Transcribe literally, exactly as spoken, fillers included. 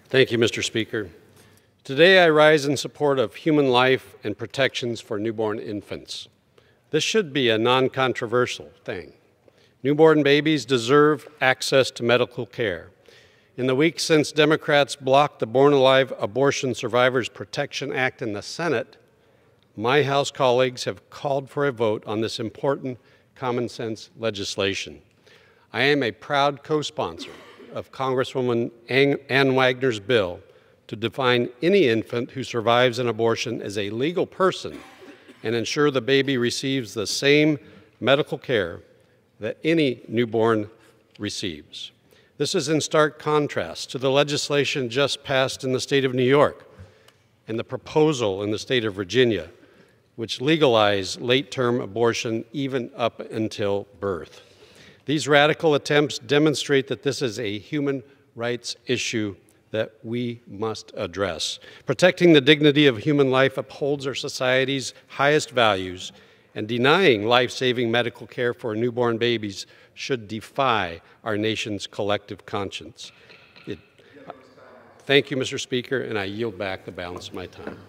Thank you, Mister Speaker. Today I rise in support of human life and protections for newborn infants. This should be a non-controversial thing. Newborn babies deserve access to medical care. In the weeks since Democrats blocked the Born Alive Abortion Survivors Protection Act in the Senate, my House colleagues have called for a vote on this important common sense legislation. I am a proud co-sponsor of Congresswoman Ann Wagner's bill to define any infant who survives an abortion as a legal person and ensure the baby receives the same medical care that any newborn receives. This is in stark contrast to the legislation just passed in the state of New York and the proposal in the state of Virginia, which legalize late-term abortion even up until birth. These radical attempts demonstrate that this is a human rights issue that we must address. Protecting the dignity of human life upholds our society's highest values, and denying life-saving medical care for newborn babies should defy our nation's collective conscience. It, thank you, Mister Speaker, and I yield back the balance of my time.